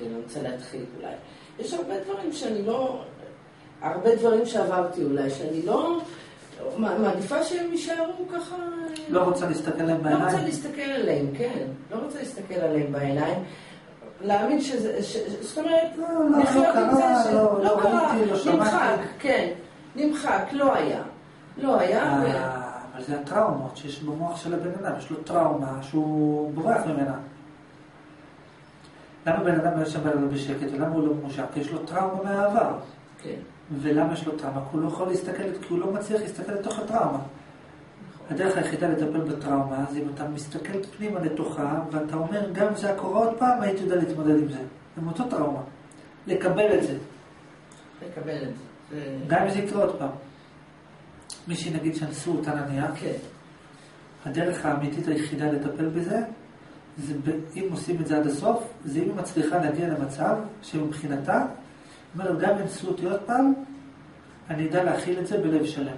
אני רוצה להתחיל אולי. יש הרבה דברים שאני לא... הרבה דברים שעברתי אולי, שאני לא... מעדיפה שהם יישארו ככה... לא רוצה להסתכל עליהם בעיניים? לא רוצה להסתכל עליהם, כן. לא רוצה להסתכל עליהם בעיניים. להאמין שזה... זאת אומרת, לחיות עם זה לא קרה, נמחק, כן. נמחק, לא היה. לא היה. אבל זה הטראומות שיש במוח של הבן אדם. יש לו טראומה שהוא בורח ממנה. למה בן אדם יושב לו בשקט ולמה הוא לא ממושך? כי יש לו טראומה מהעבר. כן. ולמה יש לו טראומה? כי הוא לא יכול להסתכל, כי הוא לא מצליח להסתכל לתוך הטראומה. הדרך היחידה לטפל בטראומה, זה אם אתה מסתכל פנימה לתוכה, ואתה אומר, גם אם זה הקורה עוד פעם, הייתי יודע להתמודד עם זה. עם אותו טראומה. לקבל את זה. לקבל את זה. גם אם זה יקרה עוד פעם. מישהי נגיד שאנסו אותה נניח, כן. הדרך האמיתית היחידה לטפל בזה, זה אם עושים את זה עד הסוף, זה אם היא מצליחה להגיע למצב שמבחינתה, אומרת, גם אם אנסו אותי עוד פעם, אני אדע להכיל את זה בלב שלם.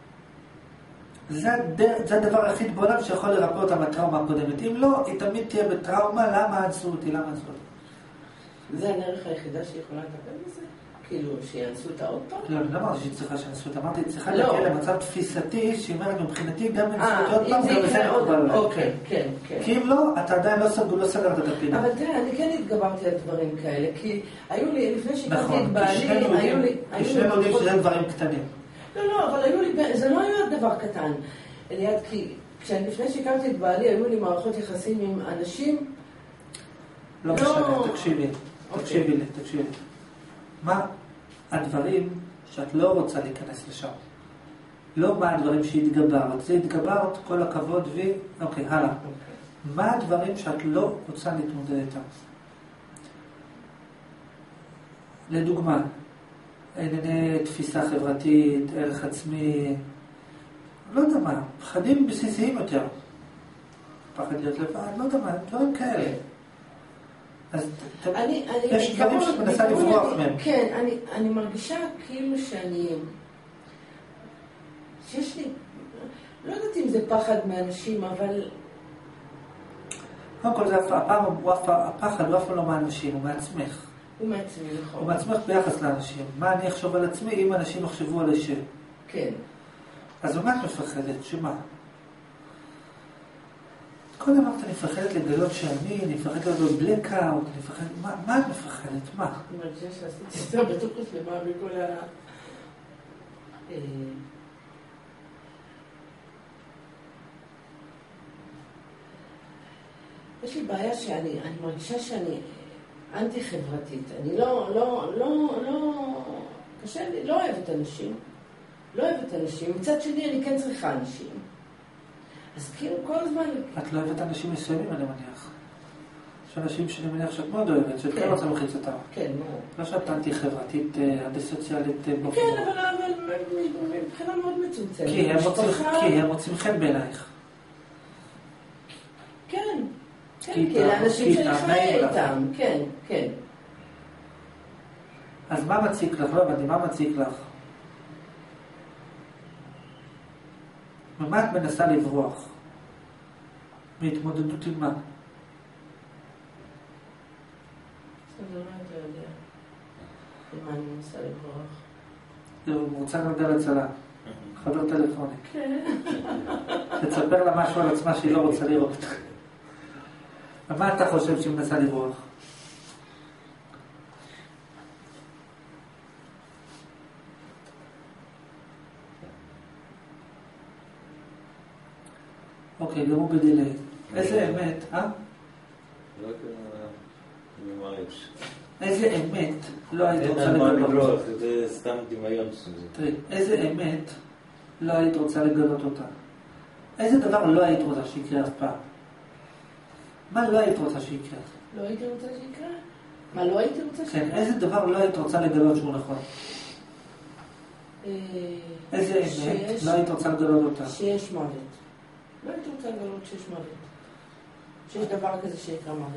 זה הדבר היחיד בעולם שיכול לרפא אותה מהטראומה הקודמת. אם לא, היא תמיד תהיה בטראומה, למה אנסו אותי, למה אנסו אותי. זה הדרך היחידה שיכולה לטפל בזה? כאילו, שיאנסו אותה עוד פעם? לא, אני לא אמרתי שהיא צריכה שיאנסו אותה, אמרתי, היא צריכה להגיע למצב תפיסתי, שהיא אומרת, מבחינתי, גם אם אנסו אותי עוד פעם, זה בסדר עוד פעם. אוקיי, כן, כן. כי אם לא, אתה עדיין לא סגרת את הפינה. אבל תראה, אני כן התגברתי על דברים כאלה, כי היו לי, לפני שהכרתי את בעלי, כי שנינו יודעים שזה דברים קטנים. לא, אבל היו לי, זה לא היה דבר קטן. ליד, כי לפני שהכרתי את בעלי, היו לי מערכות יחסים עם אנשים... לא משנה, תקשיבי לי. מה הדברים שאת לא רוצה להיכנס לשם? לא מה הדברים שהתגברת. זה התגברת, כל הכבוד אוקיי, הלאה. מה הדברים שאת לא רוצה להתמודד איתם? לדוגמה, ענייני תפיסה חברתית, ערך עצמי, לא יודע מה, פחדים בסיסיים יותר. פחד להיות לבד, לא יודע מה, דברים כאלה. אז יש דברים שאת מנסה לברוח מהם. כן, אני מרגישה כאילו שיש לי, לא יודעת אם זה פחד מאנשים, אבל... קודם כל, הפחד הוא אף לא מאנשים, הוא מעצמך. הוא מעצמי, נכון. הוא מעצמך ביחס לאנשים. מה אני אחשוב על עצמי אם אנשים יחשבו על השם? כן. אז מה את מפחדת? שמה? קודם אמרת, אני מפחדת לגלות אני מפחדת לגלות בלקאוט, אני מפחדת... מה את מפחדת? מה? אני מרגישה שעשיתי יותר בתוך שלמה בכל ה... יש לי בעיה שאני מרגישה שאני אנטי-חברתית. אני קשה לי, לא אוהבת אנשים. מצד שני, אני כן צריכה אנשים. אז כאילו כל הזמן... את לא אוהבת אנשים מסוימים, אני מניח. יש אנשים שאני מניח שאת מאוד אוהבת, שאת כן רוצה להלחיץ אותם. כן, מאוד. לא שאת אנטי-חברתית, אנטי-סוציאלית באופן. כן, אבל מבחינה מאוד מצומצמת. כי הם מוצאים חן בעינייך. כן. כי לאנשים שאני חיה איתם, כן. אז מה מציק לך? לא הבנתי, מה מציק לך? ומה את מנסה לברוח? מהתמודדות עם מה? אני לא יודע. עם מה אני מנסה לברוח? הוא רוצה לדבר הצלה. חבר טלפוני. כן. תספר לה משהו על עצמה שהיא לא רוצה לראות. ומה אתה חושב שהיא מנסה לברוח? אוקיי, גם הוא בדילי. איזה אמת, איזה אמת לא היית רוצה לגלות? זה סתם דמיון. תראי, איזה אמת לא היית רוצה לגלות אותה? איזה דבר לא היית רוצה שיקרה אף פעם? מה לא היית רוצה שיקרה? לא הייתי רוצה שיקרה? מה לא הייתי רוצה שיקרה? כן, איזה דבר לא היית רוצה לגלות שהוא נכון? איזה אמת לא היית רוצה לגלות אותה? שיש מוות. לא הייתי רוצה לגלות שיש מוות. שיש דבר כזה שיקרה מוות.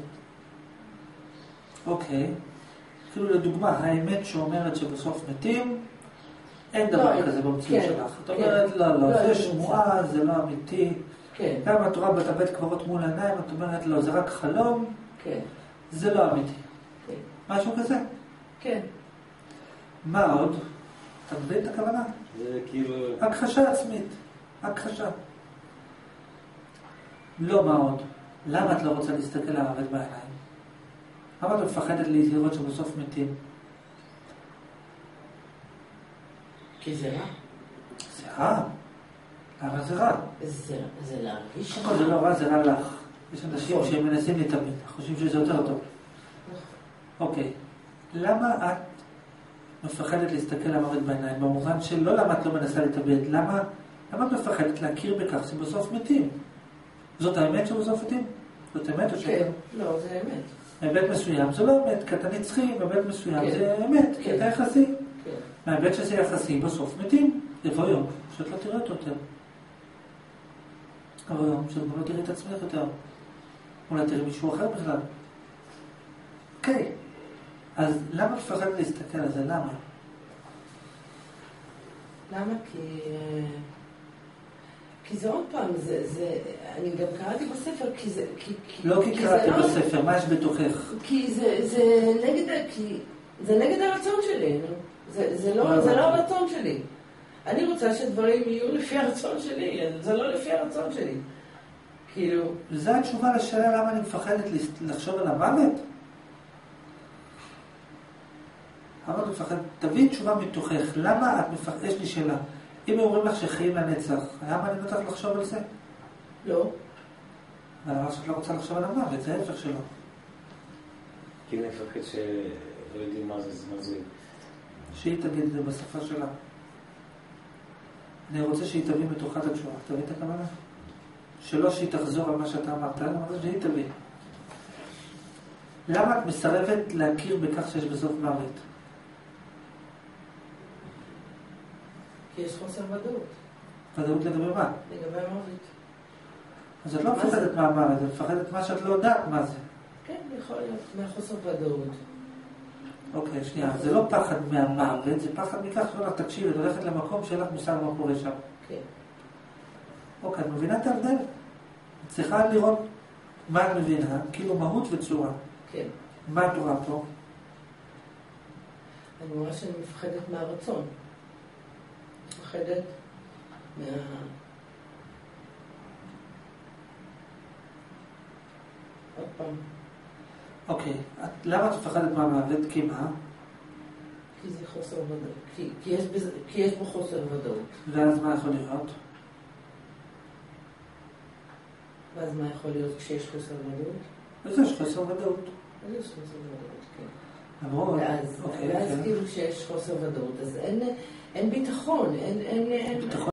אוקיי. כאילו לדוגמה, האמת שאומרת שבסוף מתים, אין דבר כזה במציאות שלך. את אומרת, לא, זה שמועה, זה לא אמיתי. גם את רואה בית קברות מול העיניים, את אומרת, לא, זה רק חלום, זה לא אמיתי. משהו כזה. כן. מה עוד? אתה מבין את הכוונה? זה כאילו... הכחשה עצמית. הכחשה. לא מה עוד. למה את לא רוצה להסתכל למוות בעיניים? למה את מפחדת לראות שבסוף מתים? כי זה רע. זה רע. למה זה רע? זה להרגיש הכל זה לא רע, זה רע לך. יש אנשים שהם מנסים להתאבד, חושבים שזה יותר טוב. אוקיי. למה את מפחדת להסתכל למוות בעיניים? במובן שלא למה את לא מנסה להתאבד, למה את מפחדת להכיר בכך שבסוף מתים? זאת האמת שבסוף מתים? זאת האמת או כן, לא, זה האמת. מהבית מסוים זה לא אמת, כי אתה נצחי, מהבית מסוים זה אמת, כי אתה יחסי. מהבית שזה יחסי, בסוף מתים. יבוא יום, שאת לא תראה אותו יותר. אבל יום, שאת לא תראה את עצמך יותר. אולי תראה מישהו אחר בכלל. אוקיי. אז למה תפחד להסתכל על זה? למה? למה? כי זה עוד פעם, אני גם קראתי בספר, כי זה... לא כי קראתי בספר, מה יש בתוכך? כי זה נגד הרצון שלי. זה לא הרצון שלי. אני רוצה שדברים יהיו לפי הרצון שלי, זה לא לפי הרצון שלי. כאילו... זה התשובה לשאלה למה אני מפחדת לחשוב על המוות? למה את מפחדת? תביא תשובה מתוכך. למה את מפחדת? יש לי שאלה. אם אומרים לך שחיים לנצח, היה מעניין אותך לחשוב על זה? לא. אבל למה שאת לא רוצה לחשוב על המוות? זה ההפך שלו. כי אני מפחד שלא יודעים מה זה. שהיא תגיד את זה בשפה שלה. אני רוצה שהיא תביא מתוכה את התשובה. תביא את הכוונה? שלא שהיא תחזור על מה שאתה אמרת, אני רוצה שהיא תביא. למה את מסרבת להכיר בכך שיש בסוף מוות? כי יש חוסר ודאות. ודאות לגבי מה? לגבי המוות. אז את לא מפחדת מהמוות, את מפחדת מה שאת לא יודעת מה זה. כן, יכול להיות מהחוסר ודאות. אוקיי, שנייה, זה לא פחד מהמוות, זה פחד מכך שלא תקשיב, את הולכת למקום שאין לך מושג מה קורה שם. כן. אוקיי, את מבינה את ההבדל? את צריכה לראות מה את מבינה, כאילו מהות וצורה. כן. מה את רואה פה? אני רואה שאני מפחדת מהרצון. מפחדת עוד פעם. אוקיי, למה את מפחדת מהמוות? כי מה? כי זה חוסר ודאות. כי יש בו חוסר ודאות. ואז מה יכול להיות? ואז מה יכול להיות כשיש חוסר ודאות? אז יש חוסר ודאות. אז יש חוסר ודאות, כן. אמרו, ואז כאילו כשיש חוסר ודאות, אז אין ביטחון, אין... ביטחון